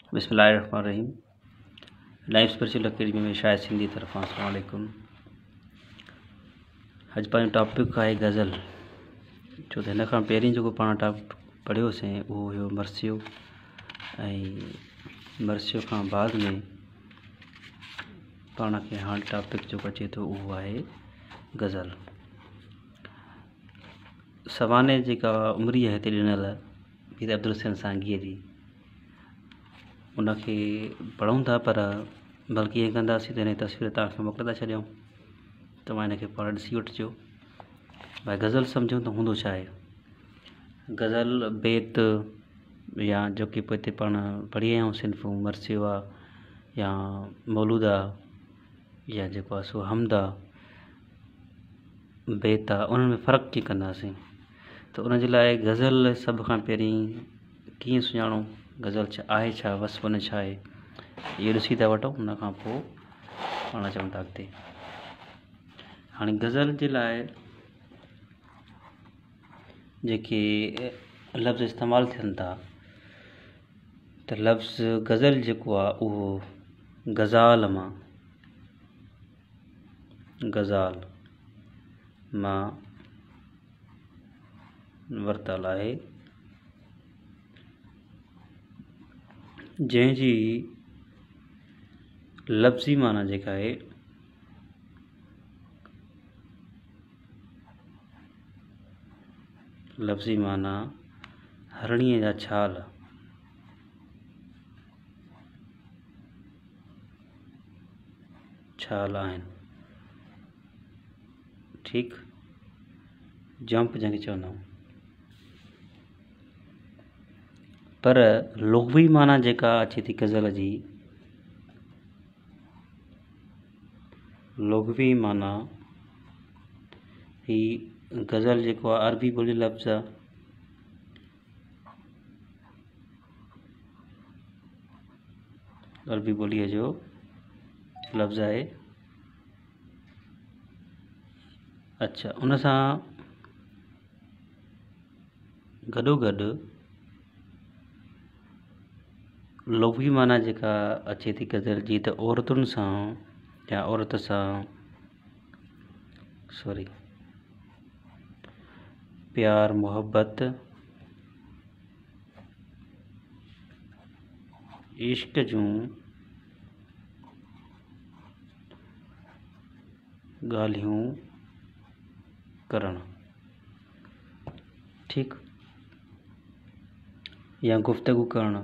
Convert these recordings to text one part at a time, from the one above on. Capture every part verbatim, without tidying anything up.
बिस्मिल्लाहिर्रहमानिर्रहीम। Life spiritual academy में शायद सिंधी तरफ़ां अस्सलाम वालेकुम। अॼु पंहिंजो टॉपिक आहे गज़ल। छो त हिन खां पहिरीं जेको पाण टॉपिक पढ़ियोसीं उहो हुयो मरसियो, ऐं मरसियो खां बाद में पाण खे हाणे टॉपिक जेको अचे थो उहो आहे गज़ल। सवाने जेका उमिरि आहे हिते ॾिनल मीर अब्दुल हुसैन सांघीअ जी, उनखे पढ़ूं था, पर बल्कि ईअं कंदासीं त हिन जी तस्वीर तव्हांखे मोकिले था छॾियूं, तव्हां हिनखे पाण ॾिसी वठिजो। भाई गज़ल सम्झूं त हूंदो छा आहे। गज़ल बेत या जो की पोइ हिते पाण पढ़ी आया आहियूं सिन्फ़ूं, मरसियो आहे या मौलूद आहे या जेको आहे सो हमद आहे, बेत आहे, उन्हनि में फ़र्क़ु कीअं कंदासीं। त उनजे लाइ गज़ल सभ खां पहिरीं कीअं सुञाणूं, गज़ल छा आहे, छा वसफ़ छा आहे, इहो ॾिसी था वठूं। उन खां पोइ पाण चऊं था अॻिते। हाणे गज़ल जे लाइ जेके लफ़्ज़ इस्तेमालु थियनि था, त लफ़्ज़ गज़ल जेको आहे उहो गज़ाल मां गज़ाल मां वरितल आहे, जंहिंजी लफ़्ज़ी माना जेका आहे लफ़्ज़ी माना हरणीअ जा छाल, छाल आहिनि। ठीकु, जंप जंहिंखे चवंदा आहियूं। पर लुग़वी माना जेका अचे थी गज़ल जी, लुग़वी माना ही गज़ल जेको आहे अरबी ॿोली लफ़्ज़ आहे, अरबी ॿोलीअ जो लफ़्ज़ आहे। अच्छा, उन सां गॾोगॾु लुग़वी माना जेका अचे थी गज़ल जी, त औरतुनि सां या औरत सां सॉरी प्यार मोहब्बत इश्क जूं ॻाल्हियूं करणु, ठीकु, या गुफ़्तगू करणु।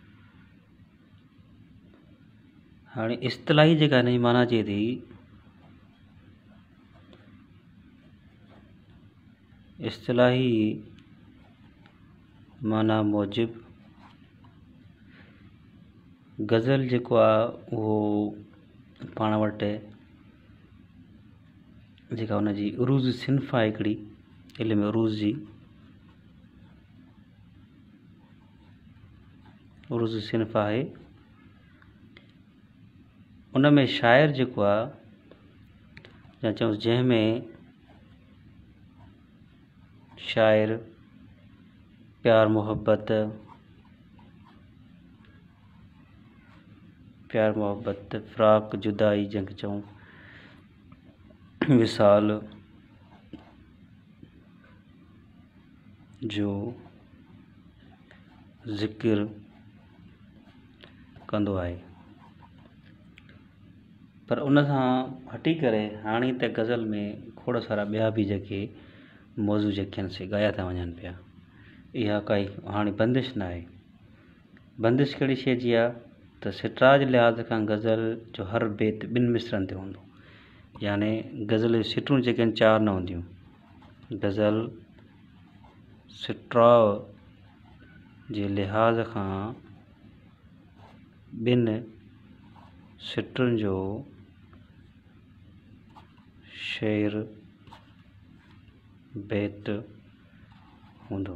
हाणे इस्तिलाही जेका हिन जी माना अचे थी, इस्तिलाही माना मूजिब गज़ल जेको आहे उहो पाण वटि जेका हुनजी उरूज़ सिन्फ़ आहे हिकिड़ी, इल्म उरूज़ जी, उरूज़ सिन्फ़ आहे। उन में शाइर जेको आहे या चऊं जंहिंमें शाइर प्यार मोहब्बत प्यार मोहब्बत फ़िराक़ जुदाई जंहिंखे चऊं, विसाल जो ज़िक्र कंदो आहे। पर उन सां हटी करे हाणे त गज़ल में खोड़ सारा ॿिया बि जेके मौज़ू जेके आहिनि से ॻाया था वञनि पिया। इहा काई हाणे बंदिश न आहे। बंदिश कहिड़ी शइ जी आहे त सिटराज लिहाज़ खां गज़ल जो हर बेत ॿिनि मिसरनि ते हूंदो, याने गज़ल जी सिटरूं जेके आहिनि चारि न हूंदियूं। गज़ल सिट्रा जे लिहाज़ खां ॿिनि सिटरुनि जो शेर बेत हूंदो।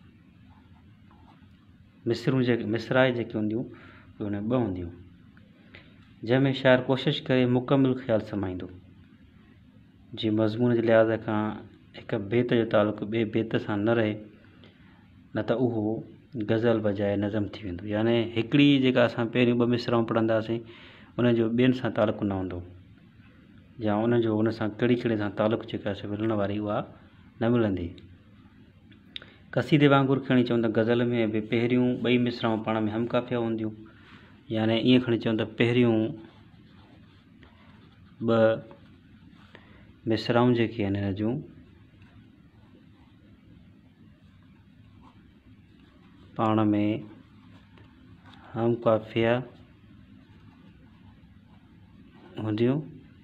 मिसरूं जेके मिसराए जेके हूंदियूं उहे हुन ॿ हूंदियूं, जंहिंमें शाइर कोशिशि करे मुकमिल ख़्यालु समाईंदो, जीअं मज़मून जे लिहाज़ खां हिकु बेत जो तालुक़ु ॿिए बेत सां न रहे, न त उहो गज़ल बजाए नज़म थी वेंदो। याने हिकिड़ी जेका असां पहिरियों ॿ मिसराऊं पढ़ंदासीं उन जो ॿियनि सां तालुक़ु न हूंदो, या उन जो उन सां कहिड़ी कहिड़े सां तालुक़ु जेका मिलण वारी उहा न मिलंदी। कसीदे वांगुरु खणी चवनि त गज़ल में बि पहिरियों ॿई मिसराऊं पाण में हमकाफ़िया हूंदियूं। याने ईअं खणी चवनि त पहिरियों ॿ मिसराऊं जेके आहिनि हिन जूं पाण में हमकाफ़िया हूंदियूं।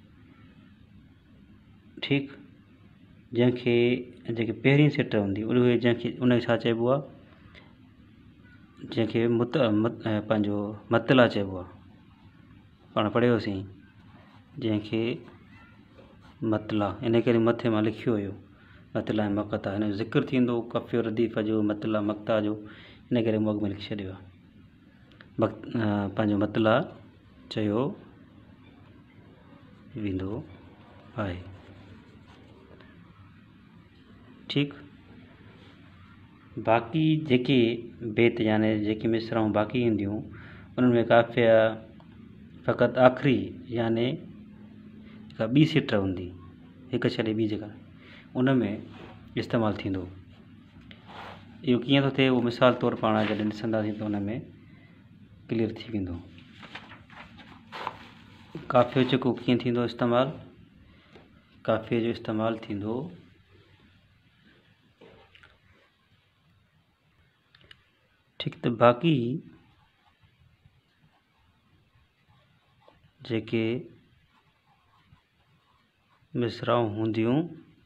ठीकु, जंहिंखे जेके पहिरीं सिट हूंदी उहे जंहिंखे उनखे छा चइबो आहे, जंहिंखे मुत मत पंहिंजो मतला चइबो आहे, पाण पढ़ियोसीं जंहिंखे मतला, इन करे मथे मां लिखियो हुयो मतला ऐं मक़ता, हिन जो ज़िक्र थींदो कफ़ियो रदीफ़ जो मतला मक़ता जो, इन करे मग में लिखी छॾियो आहे। मक पंहिंजो मतला चयो वेंदो आहे। ठीकु, बाक़ी जेके बेत याने जेके मिसराऊं बाक़ी ईंदियूं उन्हनि में काफ़िया फ़क़ति आख़िरी याने का ॿी सिट हूंदी, हिकु छॾे ॿी जॻह उन में इस्तेमालु थींदो। इहो कीअं थो थिए उहो मिसाल तौरु पाण जॾहिं ॾिसंदासीं त उन में क्लियर थी वेंदो। काफ़ियो जेको कीअं थींदो इस्तेमालु, काफ़िये जो इस्तेमालु थींदो ठीकु। त बाक़ी जेके मिसराऊं हूंदियूं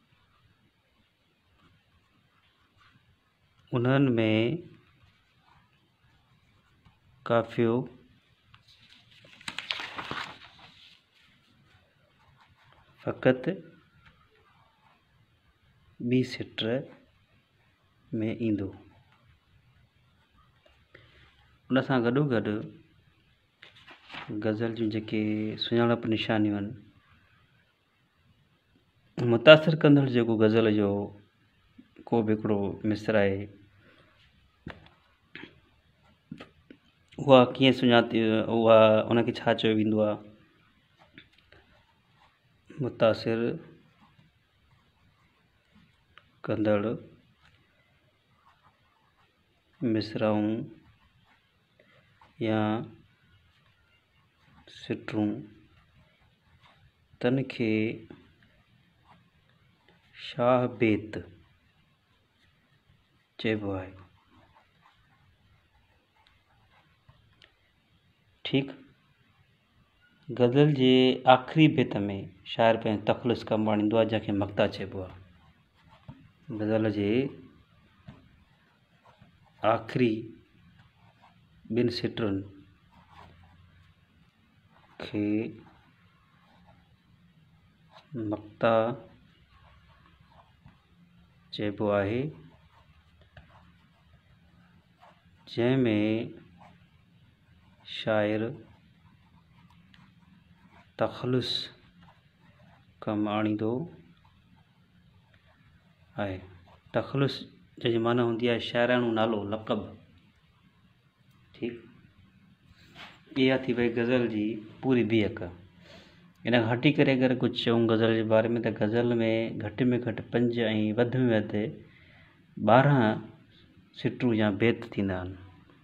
उन्हनि में काफ़ियो फ़क़ति ॿी सिट में ईंदो। उन सां गॾो गॾु गज़ल जूं जेके सुञाणप निशानियूं आहिनि, मुतासिर कंदड़ जेको गज़ल जो को बि हिकिड़ो मिसर आहे उहा कीअं सुञाती, उहा उनखे छा चयो वेंदो आहे, मुतासिर कंदड़ मिसराऊं या सिटरूं तन खे शाह बेत चइबो आहे। ठीकु, गज़ल जे आख़िरी बेत में शाइर पंहिंजो तख़लुस कमु आणींदो आहे जंहिंखे मक़ता चइबो आहे। गज़ल जे आख़िरी ॿिनि सिटरुनि खे मक़ता चइबो आहे, जंहिंमें शाइर तख़लुस कमु आणींदो आहे। तख़लुस जंहिंजी माना हूंदी आहे शाइराणो नालो, लक़ब। ठीकु, इहा थी वई गज़ल जी पूरी बीहक। इन खां हटी करे अगरि कुझु चऊं गज़ल जे बारे में त गज़ल में घटि में घटि पंज ऐं वधि में वधि ॿारहं सिटरूं या बेत थींदा आहिनि।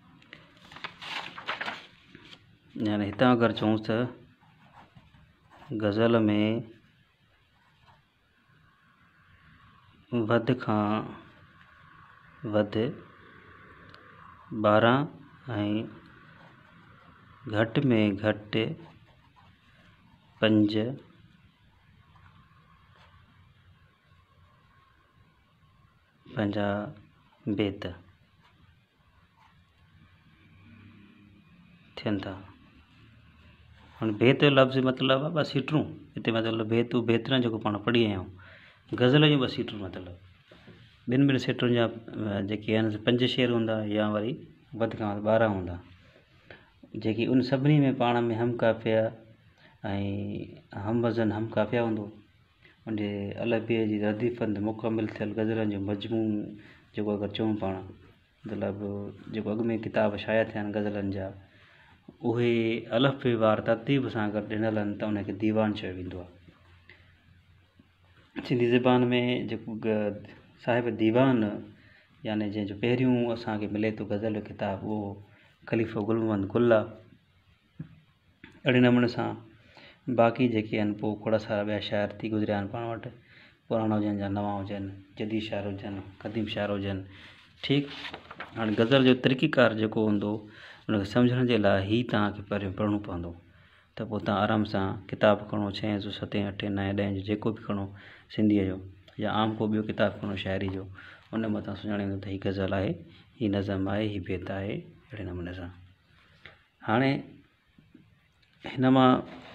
यानी हितां अगरि चऊं त गज़ल में वधि खां वधि ॿारहं ऐं घटि में घटि पंज पंजाह बेत थियनि था। हाणे बेत जो लफ़्ज़ मतिलबु आहे ॿ सिटरूं, हिते मतिलबु बेत बेत न जेको पाण पढ़ी आया आहियूं, गज़ल जूं ॿ सिटरूं मतिलबु ॿिनि ॿिनि सिटरुनि जा जेके आहिनि पंज शेर हूंदा या वरी वधि खां वधि ॿारहं हूंदा, जेकी उन सभिनी में पाण में हम काफ़िया ऐं हम वज़न हम काफ़िया हूंदो। उनजे अलफ़िये जी रदीफ़ंद मुकमिल थियल गज़लनि जो मजमू जेको अगरि चऊं पाण मतिलबु जेको अॻु में किताब शाया थिया आहिनि गज़लनि जा उहे अलफ़ बे वार तरतीब सां गॾु ॾिनल आहिनि त उनखे दीवान चयो वेंदो आहे। सिंधी ज़बान में जेको साहिब दीवान यानी जंहिंजो पहिरियों असांखे मिले थो गज़ल जो किताबु उहो ख़लीफ़ो गुल मोहम्मद गुल आहे। अहिड़े नमूने सां बाक़ी जेके आहिनि पोइ खोड़ सारा ॿिया शाइर थी गुज़रिया आहिनि पाण वटि, पुराणा हुजनि या नवां हुजनि, जदीद शाइर हुजनि, क़दीम शाइर हुजनि। ठीकु, हाणे गज़ल जो तरीक़ेकार जेको हूंदो उनखे सम्झण जे लाइ ही तव्हांखे पहिरियों पढ़णो पवंदो, त पोइ तव्हां आराम सां किताबु खणो, छहें जो सतें अठें नवें ॾहें जो जेको बि खणो सिंधीअ जो या आम को ॿियो किताबु खणो शाइरी जो, उन मां तव्हां सुञाणींदो त हीअ गज़ल आहे, हीअ नज़म आहे, हीअ बेत आहे। अहिड़े नमूने सां हाणे हिन मां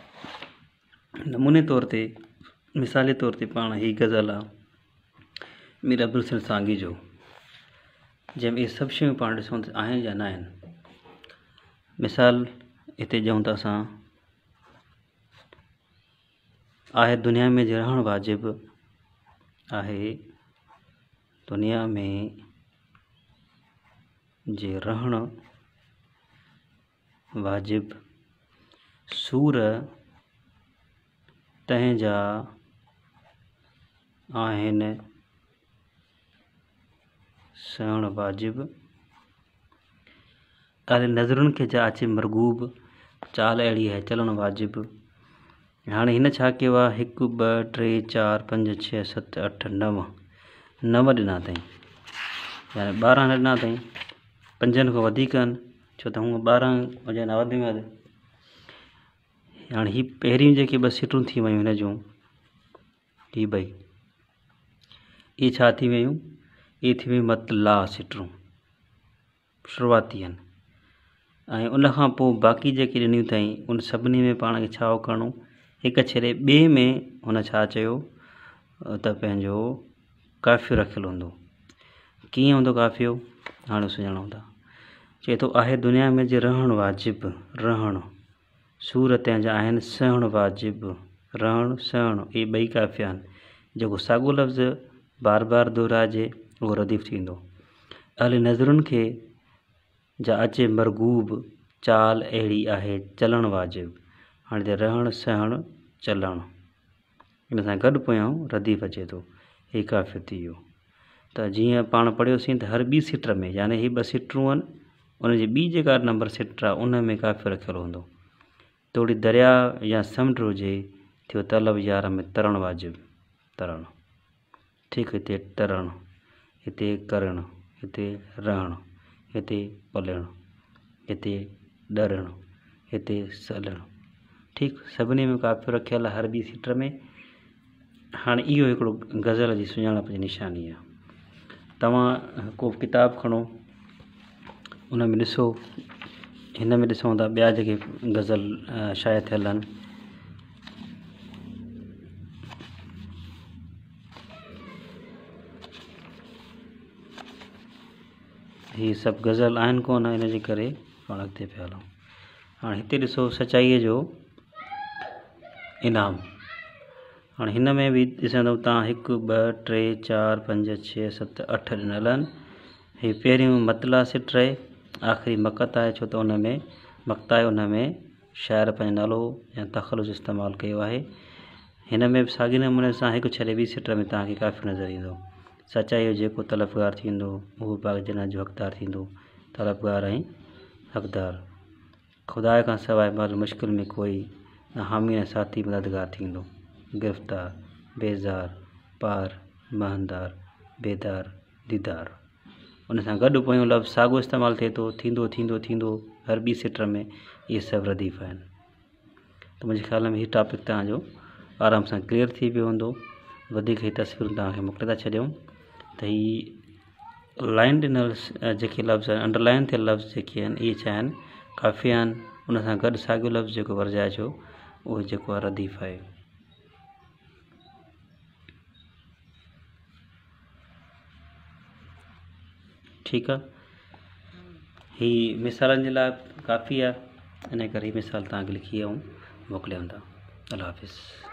नमूने तौर ते मिसाली तौर ते पाण हीअ गज़ल आहे मीर अब्दुल हसन सांगी जो, जंहिंमें इहे सभु शयूं पाण ॾिसूं त आहिनि या न आहिनि। मिसाल हिते ॾियूं था असां, आहे दुनिया में जे रहणु वाजिबु, आहे दुनिया में जे रहणु वाजिबु, सूर तंहिंजा आहिनि सहण वाजिबु, काले नज़रुनि खे जा अचे मरगूब, चाल अहिड़ी आहे चलण वाजिबु। हाणे हिन छा कयो आहे, हिकु ॿ टे चारि पंज छह सत अठ नव नव ॾिना अथई, यानी ॿारहं न ॾिना अथई, पंजनि खां वधीक आहिनि छो त हूअं ॿारहं हुजनि वधि में वधि। हाणे ही पहिरियों जेके ॿ सिटूं थी वियूं हिन जूं, ही ॿई इहे छा थी वियूं, इहे थी वियूं मतला सिटूं शुरूआती आहिनि। ऐं उनखां पोइ बाक़ी जेके ॾिनियूं अथई उन सभिनी में पाण खे छा करिणो, हिकु छॾे ॿिए में हुन छा चयो त पंहिंजो काफ़ियो रखियलु हूंदो। कीअं हूंदो काफ़ियो, हाणे सुञाणूं था। चए थो आहे दुनिया में जे रहणु वाजिबु, रहणु, सूर तंहिंजा आहिनि सहणु वाजिबु, रहणु सहणु इहे ॿई काफ़िया आहिनि। जेको साॻियो लफ़्ज़ बार बार दोहराइजे उहो रदीफ़ थींदो। अहले नज़रुनि खे जा अचे मरगूब, चाल अहिड़ी आहे चलण वाजिबु। हाणे त रहणु सहणु चलणु इन सां गॾु पोयां रदीफ़ अचे थो, हे काफ़ियो थी वियो। त जीअं पाण पढ़ियोसीं त हर ॿी सिट में, यानी ही ॿ सिटूं आहिनि, उनजी ॿी जेका नंबर सिट आहे उन में काफ़ियो रखियलु हूंदो। थोरी दरिया या समुंड हुजे, थियो तलब यार में तरणु वाजिबु, तरणु। ठीकु, हिते तरणु, हिते करणु, हिते रहणु, हिते पलणु, हिते डरणु, हिते सलणु। ठीकु, सभिनी में काफ़ियो रखियलु आहे हर ॿी सिट में। हाणे इहो हिकिड़ो गज़ल जी सुञाणप जी निशानी आहे। तव्हां को किताबु खणो, उन में ॾिसो, हिन में ॾिसूं था ॿिया जेके गज़ल शाया थियल आहिनि, हीअ सभु गज़ल आहिनि कोन, इन जे करे पाण अॻिते पिया हलूं। हाणे हिते ॾिसो सचाईअ जो इनाम। हाणे हिन में बि ॾिसंदव तव्हां हिकु ॿ टे चारि पंज छह सत अठ ॾिनल आहिनि। हीअ पहिरियों मतला सिट रहे, आख़िरी मक़त आहे छो त उन में मक़ता आहे, उन में शाइर पंहिंजो नालो या तख़लुस इस्तेमालु कयो आहे। हिन में बि साॻिए नमूने सां हिकु छॾे ॿी सिट में तव्हांखे काफ़ियो नज़र ईंदो। सचाई जो जेको तलबगार थींदो उहो पाक जन्नत जो हक़दार थींदो। तलबगार ऐं हक़दार, खुदा खां सवाइ माल मुश्किल में कोई न, हामी ऐं साथी मददगार थींदो। गिरफ़्तार, बेज़ार, पार, महनदार, बेदार, दीदार। उन सां गॾु पोयों लफ़्ज़ साॻियो इस्तेमालु थिए थो, थींदो थींदो थींदो हर ॿी सिट में, इहे सभु रदीफ़ आहिनि। त मुंहिंजे ख़्याल में हीउ टॉपिक तव्हांजो आराम सां क्लियर थी वियो हूंदो। वधीक ही तस्वीरूं तव्हांखे मोकिले था छॾियूं त हीअ लाइन ॾिनल जेके लफ़्ज़ आहिनि, अंडरलाइन थियल लफ़्ज़ जेके आहिनि, इहे छा आहिनि, काफ़िया आहिनि। उन सां गॾु साॻियो लफ़्ज़ जेको वरजाए छो उहो जेको आहे रदीफ़ आहे। ठीकु आहे, ही मिसालनि जे लाइ काफ़ी आहे, इन करे मिसाल तव्हांखे लिखी ऐं मोकिलियूं था। अल्लाह हाफ़िज़।